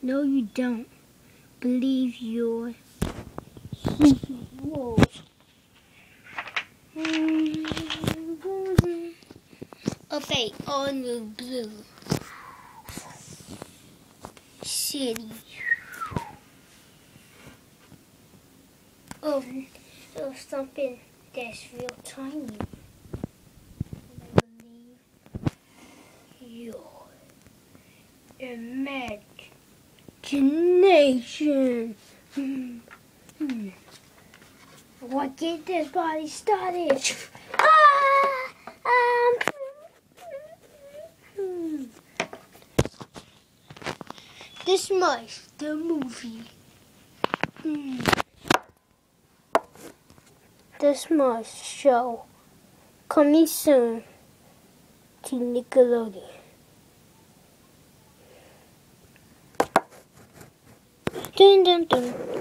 No, you don't. Believe your whoa. Okay, on the blue city. Oh, there's something that's real tiny. I believe your imagination. What get this body started? This much the movie. This much show coming soon to Nickelodeon. Dun dun dun.